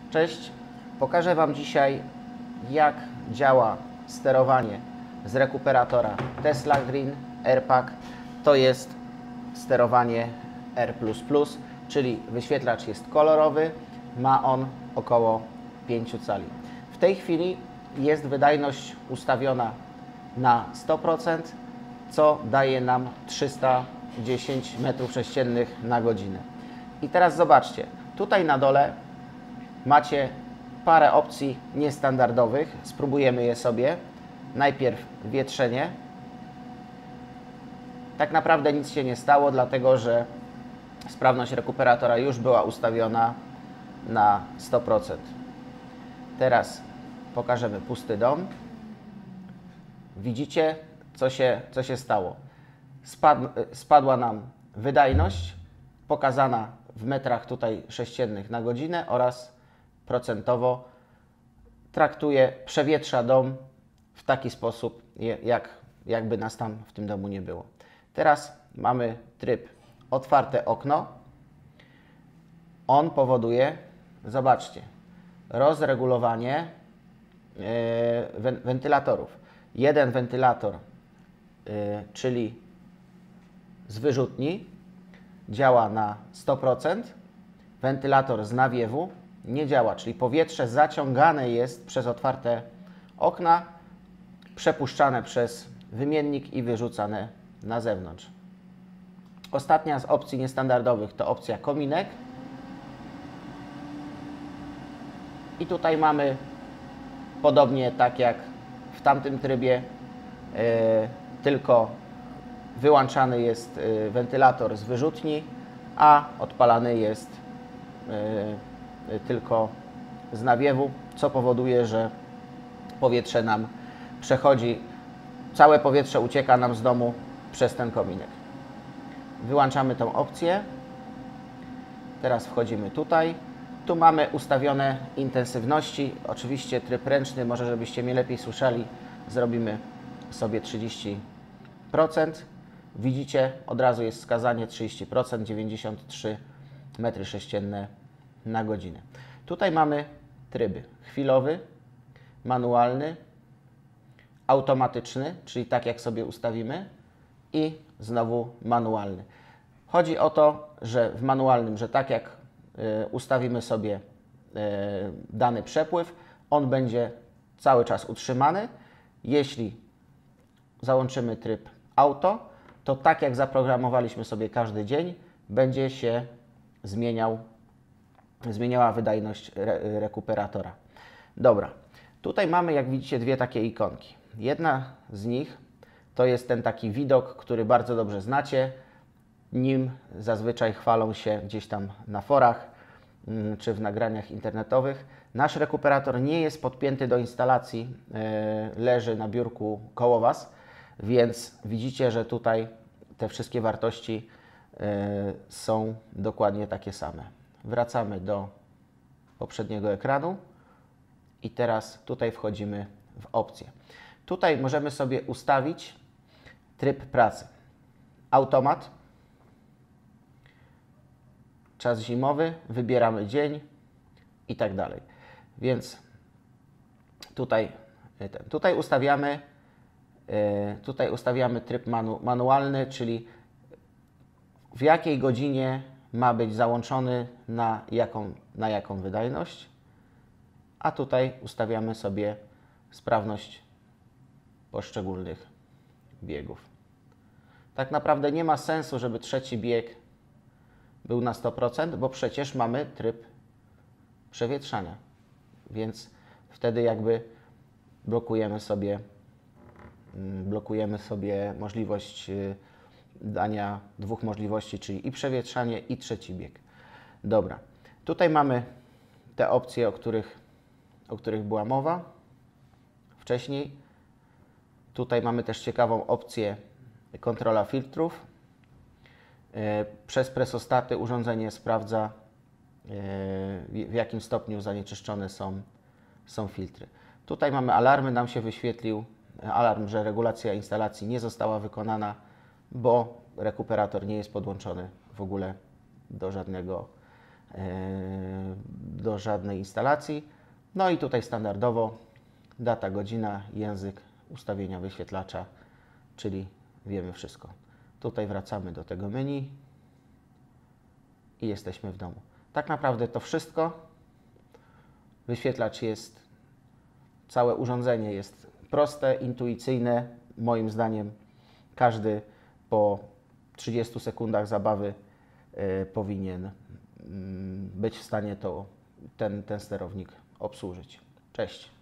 Cześć, pokażę Wam dzisiaj, jak działa sterowanie z rekuperatora Tesla Green AirPack. To jest sterowanie R++, czyli wyświetlacz jest kolorowy, ma on około 5 cali. W tej chwili jest wydajność ustawiona na 100%, co daje nam 310 m3 na godzinę. I teraz zobaczcie, tutaj na dole macie parę opcji niestandardowych. Spróbujemy je sobie. Najpierw wietrzenie. Tak naprawdę nic się nie stało, dlatego że sprawność rekuperatora już była ustawiona na 100%. Teraz pokażemy pusty dom. Widzicie, co się stało. Spadła nam wydajność, pokazana w metrach tutaj sześciennych na godzinę oraz procentowo. Traktuje, przewietrza dom w taki sposób, jakby nas tam w tym domu nie było. Teraz mamy tryb otwarte okno. On powoduje, zobaczcie, rozregulowanie wentylatorów. Jeden wentylator, czyli z wyrzutni, działa na 100%. Wentylator z nawiewu nie działa, czyli powietrze zaciągane jest przez otwarte okna, przepuszczane przez wymiennik i wyrzucane na zewnątrz. Ostatnia z opcji niestandardowych to opcja kominek. I tutaj mamy podobnie tak jak w tamtym trybie, tylko wyłączany jest wentylator z wyrzutni, a odpalany jest tylko z nawiewu, co powoduje, że powietrze nam przechodzi, całe powietrze ucieka nam z domu przez ten kominek. Wyłączamy tą opcję. Teraz wchodzimy tutaj. Tu mamy ustawione intensywności. Oczywiście tryb ręczny, może żebyście mnie lepiej słyszeli, zrobimy sobie 30%. Widzicie, od razu jest wskazanie 30%, 93 m3 na godzinę. Tutaj mamy tryby chwilowy, manualny, automatyczny, czyli tak jak sobie ustawimy, i znowu manualny. Chodzi o to, że w manualnym, że tak jak ustawimy sobie dany przepływ, on będzie cały czas utrzymany. Jeśli załączymy tryb auto, to tak jak zaprogramowaliśmy sobie każdy dzień, będzie się zmieniała wydajność rekuperatora. Dobra, tutaj mamy, jak widzicie, dwie takie ikonki. Jedna z nich to jest ten taki widok, który bardzo dobrze znacie. Nim zazwyczaj chwalą się gdzieś tam na forach czy w nagraniach internetowych. Nasz rekuperator nie jest podpięty do instalacji, leży na biurku koło Was, więc widzicie, że tutaj te wszystkie wartości są dokładnie takie same. Wracamy do poprzedniego ekranu i teraz tutaj wchodzimy w opcje. Tutaj możemy sobie ustawić tryb pracy. Automat, czas zimowy, wybieramy dzień i tak dalej. Więc tutaj ustawiamy tryb manualny, czyli w jakiej godzinie ma być załączony na jaką wydajność, a tutaj ustawiamy sobie sprawność poszczególnych biegów. Tak naprawdę nie ma sensu, żeby trzeci bieg był na 100%, bo przecież mamy tryb przewietrzania, więc wtedy jakby blokujemy sobie możliwość dania dwóch możliwości, czyli i przewietrzanie, i trzeci bieg. Dobra, tutaj mamy te opcje, o których była mowa wcześniej. Tutaj mamy też ciekawą opcję kontrola filtrów. Przez presostaty urządzenie sprawdza, w jakim stopniu zanieczyszczone są filtry. Tutaj mamy alarmy, nam się wyświetlił alarm, że regulacja instalacji nie została wykonana, bo rekuperator nie jest podłączony w ogóle do żadnego do żadnej instalacji. No i tutaj standardowo data, godzina, język, ustawienia wyświetlacza, czyli wiemy wszystko. Tutaj wracamy do tego menu i jesteśmy w domu. Tak naprawdę to wszystko. Wyświetlacz jest, całe urządzenie jest proste, intuicyjne. Moim zdaniem każdy po 30 sekundach zabawy powinien być w stanie ten sterownik obsłużyć. Cześć.